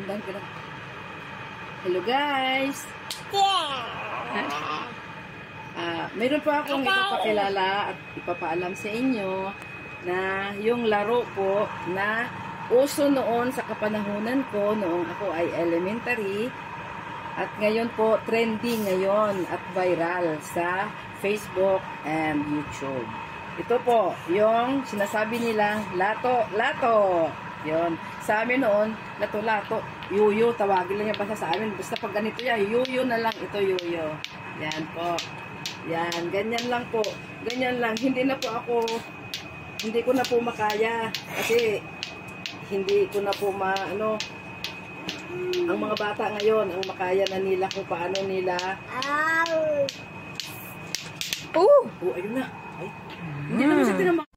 Undan ka na. Hello guys! Meron pa akong ipapakilala at ipapaalam sa inyo na yung laro po na uso noon sa kapanahunan ko noong ako ay elementary at ngayon po trending ngayon at viral sa Facebook and YouTube. Ito po yung sinasabi nilang lato. Yon. Sa amin noon, lato-lato. Yuyo, tawagin lang yung basta sa amin. Basta pag ganito yan, yuyo na lang ito, yuyo. Yan po. Yan, ganyan lang po. Ganyan lang. Hindi ko na po makaya. Kasi, hindi ko na po ang mga bata ngayon, ang makaya na nila kung paano nila. Oh, ayun na. Ay, hindi naman siya tinama.